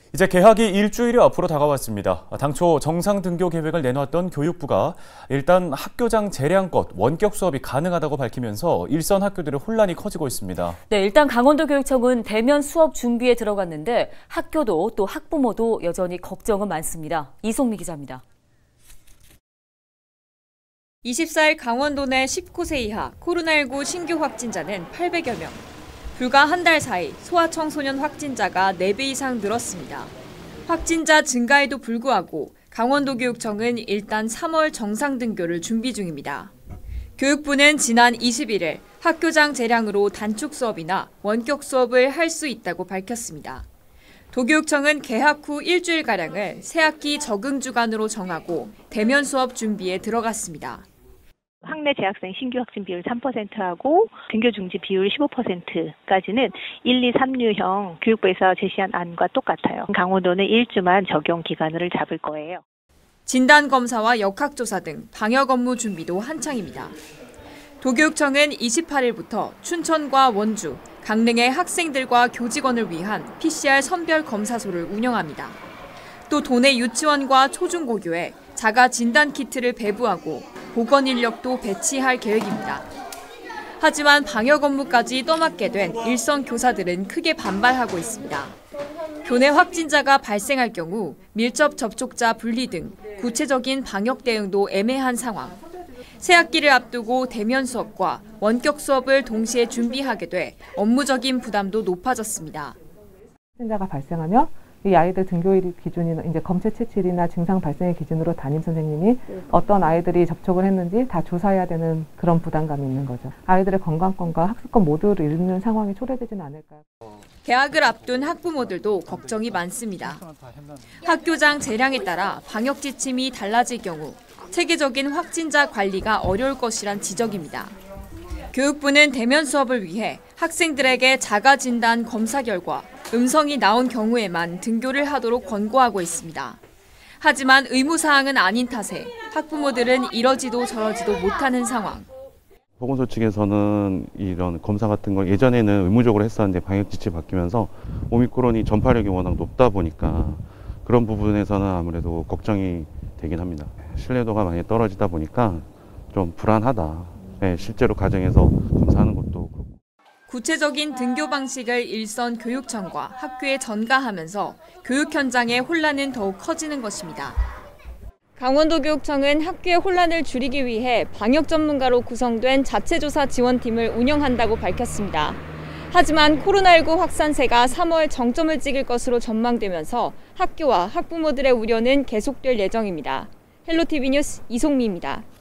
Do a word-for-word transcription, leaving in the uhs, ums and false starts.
이제 개학이 일주일이 앞으로 다가왔습니다. 당초 정상 등교 계획을 내놨던 교육부가 일단 학교장 재량껏 원격 수업이 가능하다고 밝히면서 일선 학교들의 혼란이 커지고 있습니다. 네, 일단 강원도교육청은 대면 수업 준비에 들어갔는데 학교도 또 학부모도 여전히 걱정은 많습니다. 이송미 기자입니다. 이십사일 강원도 내 십구 세 이하 코로나십구 신규 확진자는 팔백여 명. 불과 한 달 사이 소아청소년 확진자가 네 배 이상 늘었습니다. 확진자 증가에도 불구하고 강원도교육청은 일단 삼월 정상 등교를 준비 중입니다. 교육부는 지난 이십일일 학교장 재량으로 단축 수업이나 원격 수업을 할 수 있다고 밝혔습니다. 도교육청은 개학 후 일주일가량을 새학기 적응 주간으로 정하고 대면 수업 준비에 들어갔습니다. 학내 재학생 신규 확진 비율 삼 퍼센트하고 등교 중지 비율 십오 퍼센트까지는 일, 이, 삼 유형 교육부에서 제시한 안과 똑같아요. 강원도는 일 주만 적용 기간을 잡을 거예요. 진단검사와 역학조사 등 방역 업무 준비도 한창입니다. 도교육청은 이십팔일부터 춘천과 원주, 강릉의 학생들과 교직원을 위한 피씨알 선별 검사소를 운영합니다. 또 도내 유치원과 초중고교에 자가 진단 키트를 배부하고 보건 인력도 배치할 계획입니다. 하지만 방역 업무까지 떠맡게 된 일선 교사들은 크게 반발하고 있습니다. 교내 확진자가 발생할 경우 밀접 접촉자 분리 등 구체적인 방역 대응도 애매한 상황. 새학기를 앞두고 대면 수업과 원격 수업을 동시에 준비하게 돼 업무적인 부담도 높아졌습니다. 확진자가 발생하면 이 아이들 등교일 기준이나 이제 검체 채취일이나 증상 발생의 기준으로 담임 선생님이 어떤 아이들이 접촉을 했는지 다 조사해야 되는 그런 부담감이 있는 거죠. 아이들의 건강권과 학습권 모두를 잃는 상황이 초래되지는 않을까요? 개학을 앞둔 학부모들도 걱정이 많습니다. 학교장 재량에 따라 방역 지침이 달라질 경우 체계적인 확진자 관리가 어려울 것이란 지적입니다. 교육부는 대면 수업을 위해 학생들에게 자가 진단 검사 결과 음성이 나온 경우에만 등교를 하도록 권고하고 있습니다. 하지만 의무사항은 아닌 탓에 학부모들은 이러지도 저러지도 못하는 상황. 보건소 측에서는 이런 검사 같은 걸 예전에는 의무적으로 했었는데 방역 지침이 바뀌면서 오미크론이 전파력이 워낙 높다 보니까 그런 부분에서는 아무래도 걱정이 되긴 합니다. 신뢰도가 많이 떨어지다 보니까 좀 불안하다. 네, 실제로 가정에서 검사하는 것도 그렇고. 구체적인 등교 방식을 일선 교육청과 학교에 전가하면서 교육 현장의 혼란은 더욱 커지는 것입니다. 강원도교육청은 학교의 혼란을 줄이기 위해 방역 전문가로 구성된 자체조사 지원팀을 운영한다고 밝혔습니다. 하지만 코로나십구 확산세가 삼월 정점을 찍을 것으로 전망되면서 학교와 학부모들의 우려는 계속될 예정입니다. 헬로티비 뉴스 이송미입니다.